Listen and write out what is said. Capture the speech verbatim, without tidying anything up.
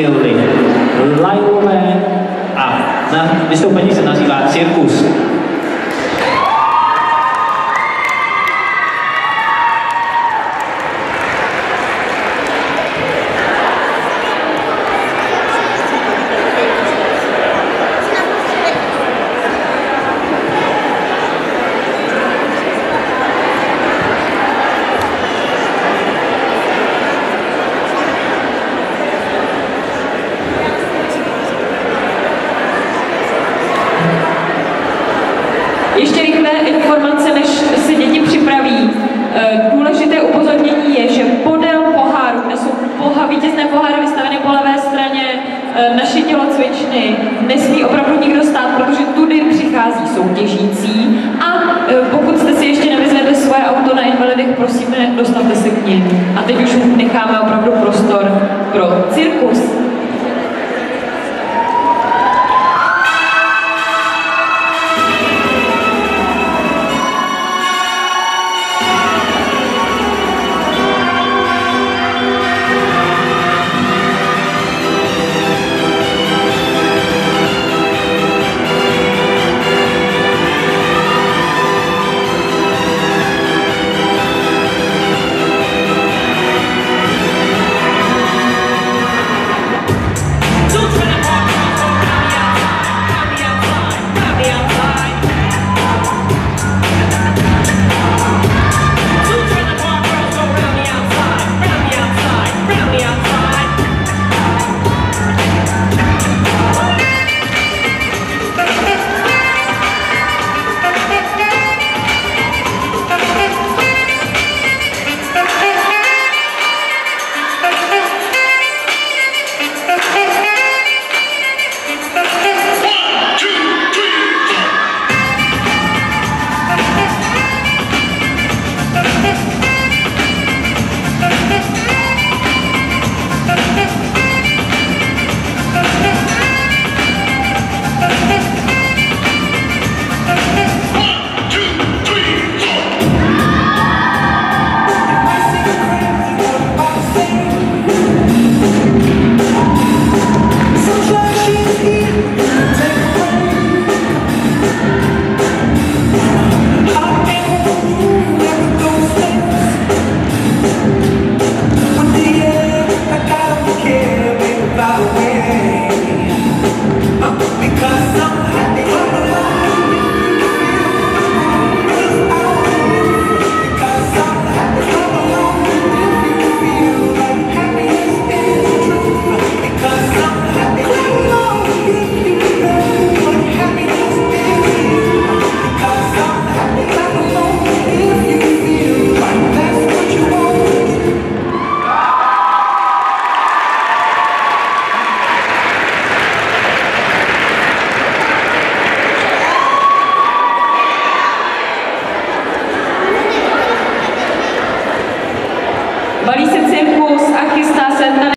Milly Lajlové a na vystoupení se nazývá Cirkus. Ještě rychlé informace, než se děti připraví. Důležité upozornění je, že podél poháru, kde jsou poha, vítězné poháry vystaveny po levé straně naší tělocvičny, nesmí opravdu nikdo stát, protože tudy přichází soutěžící a pokud jste si ještě nevyzvedli svoje auto na invalidech, prosíme, dostavte se k nim. A teď už necháme opravdu prostor pro cirkus.